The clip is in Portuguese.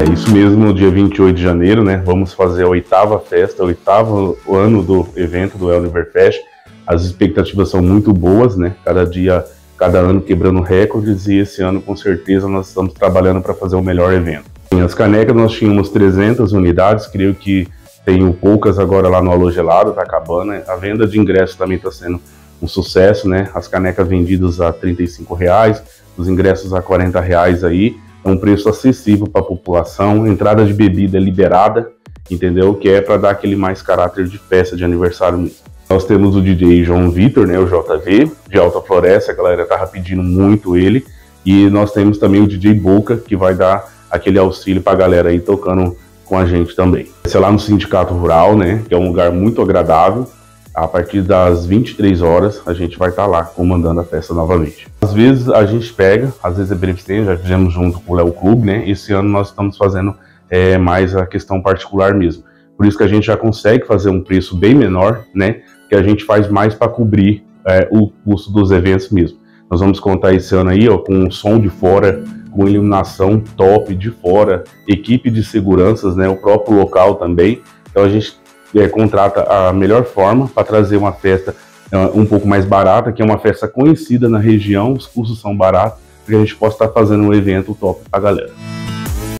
É isso mesmo, no dia 28 de janeiro, né? Vamos fazer a 8ª festa, o 8º ano do evento do Univerfest. As expectativas são muito boas, né? Cada dia, cada ano quebrando recordes, e esse ano com certeza nós estamos trabalhando para fazer o melhor evento. As canecas nós tínhamos 300 unidades, creio que tenho poucas agora lá no Alô Gelado, tá acabando. A venda de ingressos também está sendo um sucesso, né? As canecas vendidas a R$35, os ingressos a R$40 aí. É um preço acessível para a população, entrada de bebida liberada, entendeu? Que é para dar aquele mais caráter de festa de aniversário mesmo. Nós temos o DJ João Vitor, né, o JV, de Alta Floresta, a galera tá pedindo muito ele. E nós temos também o DJ Boca, que vai dar aquele auxílio para a galera aí tocando com a gente também. Esse é lá no Sindicato Rural, né, que é um lugar muito agradável. A partir das 23 horas a gente vai estar lá comandando a festa novamente. Às vezes a gente pega, às vezes é beneficente, já fizemos junto com o Léo Clube, né? Esse ano nós estamos fazendo mais a questão particular mesmo. Por isso que a gente já consegue fazer um preço bem menor, né? Que a gente faz mais para cobrir o custo dos eventos mesmo. Nós vamos contar esse ano aí, ó, com um som de fora, com iluminação top de fora, equipe de seguranças, né? O próprio local também. Então a gente contrata a melhor forma para trazer uma festa um pouco mais barata, que é uma festa conhecida na região, os custos são baratos, para que a gente possa estar fazendo um evento top para a galera.